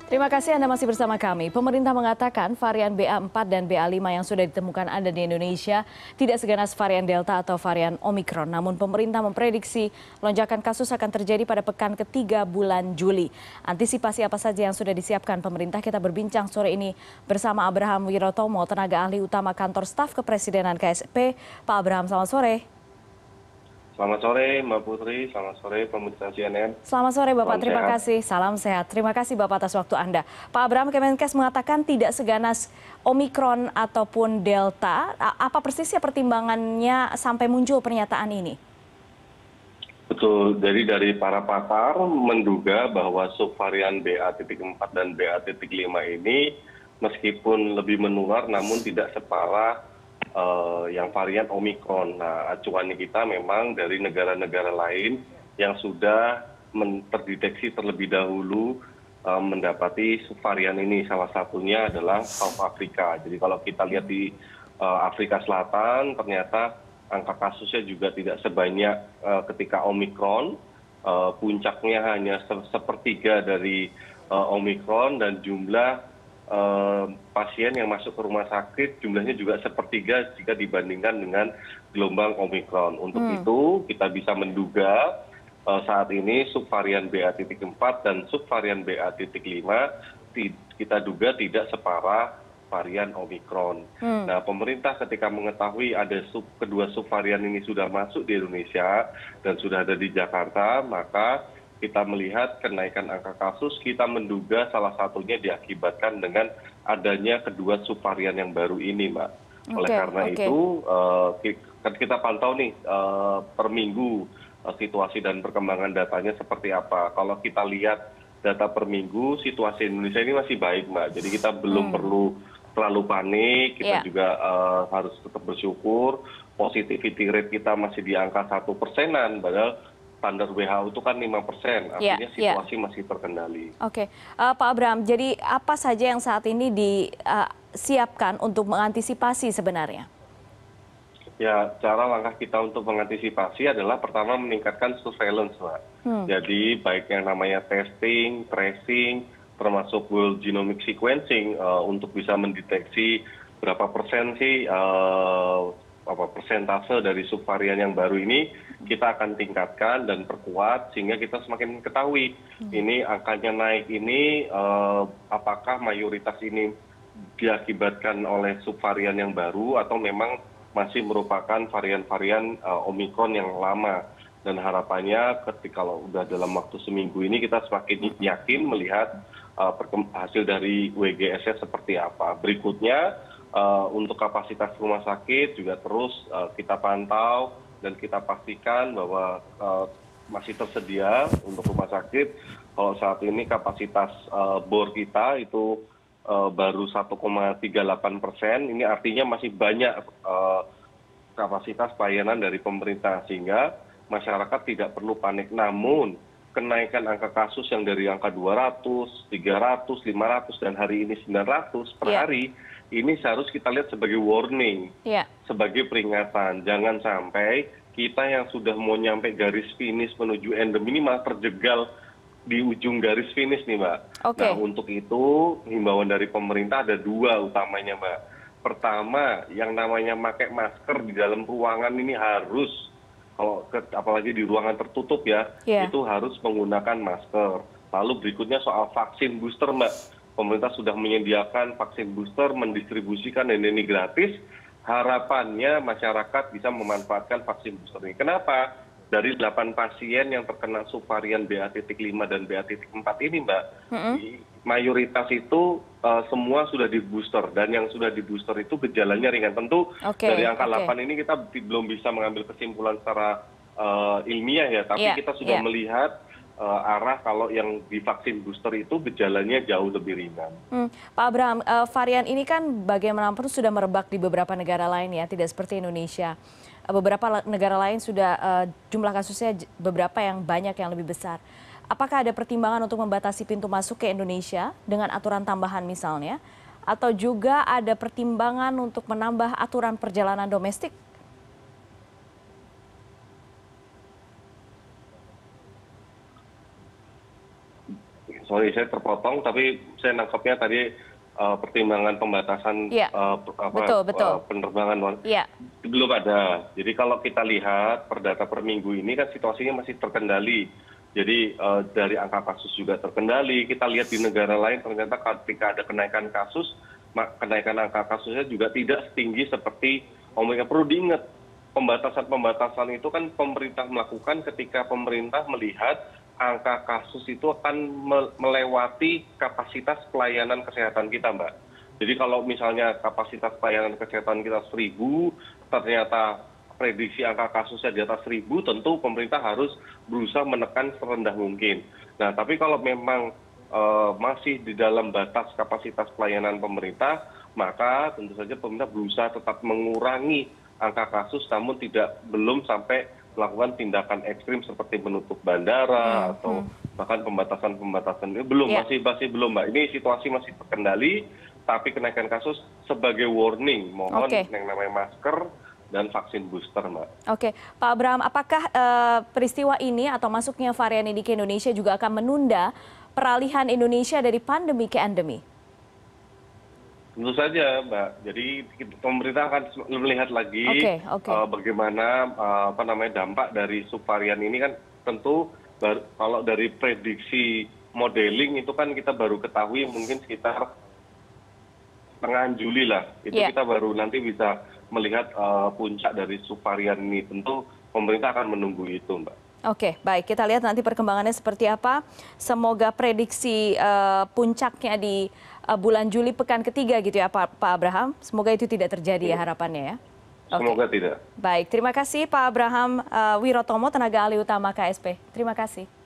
Terima kasih Anda masih bersama kami. Pemerintah mengatakan varian BA4 dan BA5 yang sudah ditemukan ada di Indonesia tidak seganas varian Delta atau varian Omikron. Namun pemerintah memprediksi lonjakan kasus akan terjadi pada pekan ketiga bulan Juli. Antisipasi apa saja yang sudah disiapkan pemerintah? Kita berbincang sore ini bersama Abraham Wirotomo, tenaga ahli utama kantor staf kepresidenan KSP. Pak Abraham, selamat sore. Selamat sore Mbak Putri, selamat sore pemirsa CNN. Selamat sore Bapak, Salam terima sehat. kasih. Salam sehat. Terima kasih Bapak atas waktu Anda. Pak Abraham, Kemenkes mengatakan tidak seganas Omikron ataupun Delta. Apa persisnya pertimbangannya sampai muncul pernyataan ini? Betul, jadi dari para pakar menduga bahwa subvarian BA.4 dan BA.5 ini meskipun lebih menular namun tidak separah yang varian Omikron. Nah, acuannya kita memang dari negara-negara lain yang sudah terdeteksi terlebih dahulu mendapati subvarian ini. Salah satunya adalah South Africa. Jadi kalau kita lihat di Afrika Selatan, ternyata angka kasusnya juga tidak sebanyak ketika Omikron. Puncaknya hanya sepertiga dari Omikron dan jumlah pasien yang masuk ke rumah sakit jumlahnya juga sepertiga jika dibandingkan dengan gelombang Omikron. Untuk itu kita bisa menduga saat ini subvarian BA.4 dan subvarian BA.5 kita duga tidak separah varian Omikron. Nah, pemerintah ketika mengetahui ada kedua subvarian ini sudah masuk di Indonesia dan sudah ada di Jakarta, maka kita melihat kenaikan angka kasus, kita menduga salah satunya diakibatkan dengan adanya kedua subvarian yang baru ini, Mbak. Oleh karena itu, kita pantau nih per minggu situasi dan perkembangan datanya seperti apa. Kalau kita lihat data per minggu, situasi Indonesia ini masih baik, Mbak. Jadi kita belum perlu terlalu panik, kita juga harus tetap bersyukur. Positivity rate kita masih di angka 1%-an, padahal standar WHO itu kan 5%, artinya situasi masih terkendali. Oke, Pak Abraham, jadi apa saja yang saat ini disiapkan untuk mengantisipasi sebenarnya? Ya, cara langkah kita untuk mengantisipasi adalah pertama meningkatkan surveillance, Mbak. Jadi baik yang namanya testing, tracing, termasuk whole genomic sequencing untuk bisa mendeteksi berapa persen sih persentase dari subvarian yang baru ini kita akan tingkatkan dan perkuat sehingga kita semakin ketahui ini angkanya naik ini apakah mayoritas ini diakibatkan oleh subvarian yang baru atau memang masih merupakan varian-varian Omikron yang lama. Dan harapannya kalau udah dalam waktu seminggu ini kita semakin yakin melihat hasil dari WGS-nya seperti apa. Berikutnya untuk kapasitas rumah sakit juga terus kita pantau dan kita pastikan bahwa masih tersedia untuk rumah sakit. Kalau saat ini kapasitas bor kita itu baru 1,38%, ini artinya masih banyak kapasitas pelayanan dari pemerintah sehingga masyarakat tidak perlu panik. Namun kenaikan angka kasus yang dari angka 200, 300, 500 dan hari ini 900 per hari ini seharusnya kita lihat sebagai warning, sebagai peringatan. Jangan sampai kita yang sudah mau nyampe garis finish menuju endemi ini malah terjegal di ujung garis finish nih, Mbak. Nah, untuk itu himbauan dari pemerintah ada dua utamanya, Mbak. Pertama, yang namanya pakai masker di dalam ruangan ini harus, apalagi di ruangan tertutup itu harus menggunakan masker. Lalu berikutnya soal vaksin booster, Mbak. Pemerintah sudah menyediakan vaksin booster, mendistribusikan dan ini gratis. Harapannya masyarakat bisa memanfaatkan vaksin booster ini. Kenapa? Dari 8 pasien yang terkena subvarian BA.5 dan BA.4 ini, Mbak, mayoritas itu semua sudah di booster dan yang sudah di booster itu gejalanya ringan. Tentu dari angka 8 ini kita belum bisa mengambil kesimpulan secara ilmiah ya, tapi kita sudah melihat arah kalau yang divaksin booster itu gejalanya jauh lebih ringan. Pak Abraham, varian ini kan bagaimanapun sudah merebak di beberapa negara lain ya, tidak seperti Indonesia. Beberapa negara lain sudah jumlah kasusnya beberapa yang banyak yang lebih besar. Apakah ada pertimbangan untuk membatasi pintu masuk ke Indonesia dengan aturan tambahan misalnya? Atau juga ada pertimbangan untuk menambah aturan perjalanan domestik? sorry saya terpotong, tapi saya nangkapnya tadi pertimbangan pembatasan Iya, betul. penerbangan Iya, belum ada. Jadi kalau kita lihat per data per minggu ini kan situasinya masih terkendali. Jadi dari angka kasus juga terkendali. Kita lihat di negara lain ternyata ketika ada kenaikan kasus, kenaikan angka kasusnya juga tidak setinggi seperti Omikron. Perlu diingat, pembatasan-pembatasan itu kan pemerintah melakukan ketika pemerintah melihat angka kasus itu akan melewati kapasitas pelayanan kesehatan kita, Mbak. Jadi kalau misalnya kapasitas pelayanan kesehatan kita 1.000, ternyata prediksi angka kasusnya di atas 1.000, tentu pemerintah harus berusaha menekan serendah mungkin. Nah, tapi kalau memang masih di dalam batas kapasitas pelayanan pemerintah, maka tentu saja pemerintah berusaha tetap mengurangi angka kasus, namun belum sampai melakukan tindakan ekstrim seperti menutup bandara atau bahkan pembatasan-pembatasan ini masih belum, Mbak. Ini situasi masih terkendali, tapi kenaikan kasus sebagai warning, mohon yang namanya masker dan vaksin booster, Mbak. Oke, Pak Abraham, apakah peristiwa ini atau masuknya varian ini ke Indonesia juga akan menunda peralihan Indonesia dari pandemi ke endemi? Tentu saja, Mbak. Jadi pemerintah akan melihat lagi bagaimana dampak dari subvarian ini kan tentu kalau dari prediksi modeling itu kan kita baru ketahui mungkin sekitar tengah Juli lah. Itu kita baru nanti bisa melihat puncak dari subvarian ini. Tentu pemerintah akan menunggu itu, Mbak. Oke, baik. Kita lihat nanti perkembangannya seperti apa. Semoga prediksi puncaknya di bulan Juli pekan ketiga gitu ya Pak Abraham. Semoga itu tidak terjadi ya harapannya ya. Semoga tidak. Baik, terima kasih Pak Abraham Wirotomo, tenaga ahli utama KSP. Terima kasih.